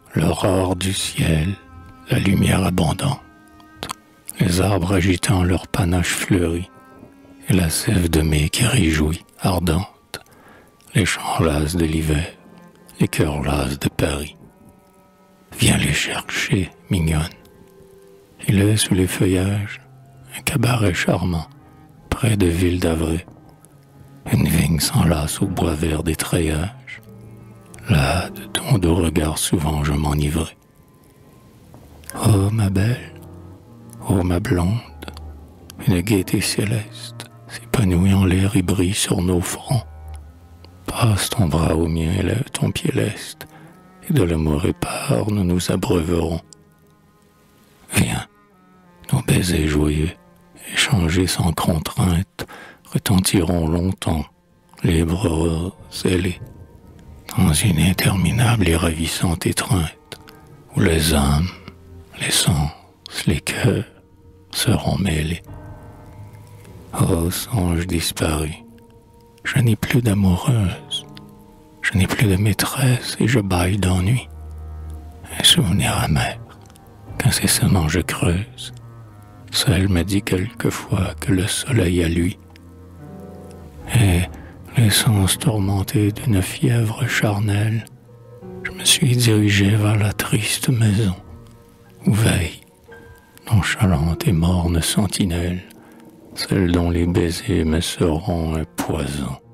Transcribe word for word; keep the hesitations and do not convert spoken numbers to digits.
l'aurore du ciel, la lumière abondante, les arbres agitant leurs panaches fleuris, et la sève de mai qui réjouit, ardente, les champs lasses de l'hiver, les cœurs lasses de Paris. Viens les chercher, mignonne. Il est sous les feuillages, un cabaret charmant, près de Ville d'Avray. Une vigne s'enlace au bois vert des treillages. Là, de ton doux regard souvent je m'enivrai. Oh, ma belle, oh, ma blonde, une gaieté céleste s'épanouit en l'air et brille sur nos fronts. Passe ton bras au mien et lève ton pied leste, et de l'amour épars nous nous abreuverons. Viens, nos baisers joyeux, échangés sans contrainte, retentiront longtemps, libres zélés, dans une interminable et ravissante étreinte, où les âmes, les sens, les cœurs seront mêlés. Oh, songe disparu, je n'ai plus d'amoureuse, je n'ai plus de maîtresse et je bâille d'ennui. Un souvenir amer qu'incessamment je creuse. Seul me dit quelquefois que le soleil à lui. Et, les sens tourmentés d'une fièvre charnelle, je me suis dirigé vers la triste maison, où veille, nonchalante et morne sentinelle, celle dont les baisers me seront un poison.